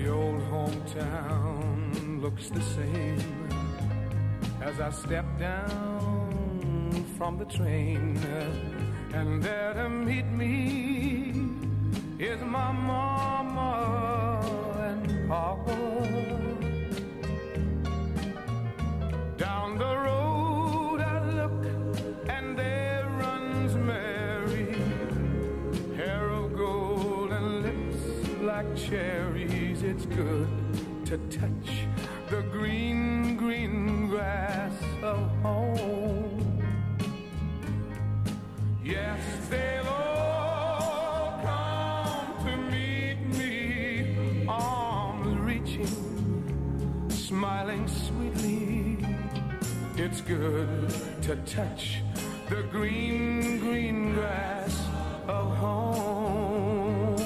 The old hometown looks the same as I step down from the train, and there to meet me is my mama and papa. Down the road I look, and there runs Mary, hair of gold and lips like cherries. It's good to touch the green, green grass of home. Yes, they'll all come to meet me, arms reaching, smiling sweetly. It's good to touch the green, green grass of home.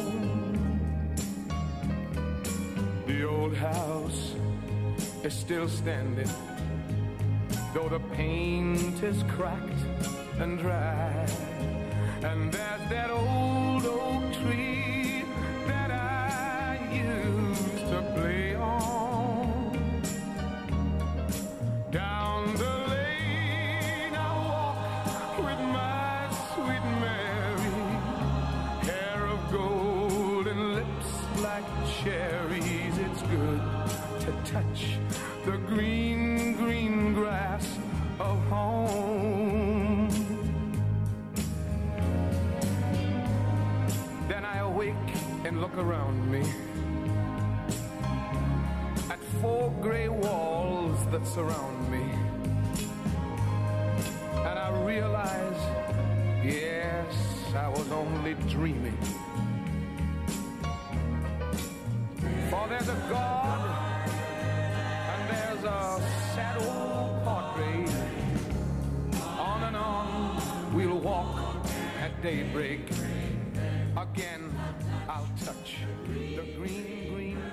The old house is still standing, though the paint is cracked and dry. And there's that old oak tree that I used to play on. Down the lane I walk with my sweet Mary, hair of gold and lips like cherries. It's good to touch the green, green grass of home. Then I awake and look around me at 4 gray walls that surround me, and I realize, yes, I was only dreaming. For there's a God, and there's a sad old portrait. On and on we'll walk at daybreak. Again I'll touch the green, green